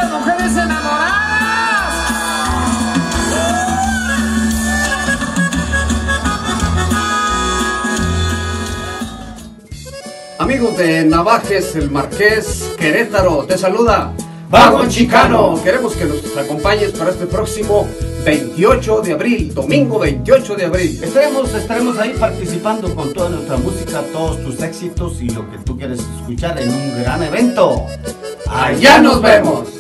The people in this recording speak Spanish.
las mujeres enamoradas. Amigos de Navajes, El Marqués, Querétaro, te saluda Vago Chicano. Queremos que nos acompañes para este próximo 28 de abril, domingo 28 de abril. Estaremos ahí participando con toda nuestra música, todos tus éxitos y lo que tú quieres escuchar en un gran evento. ¡Allá nos vemos!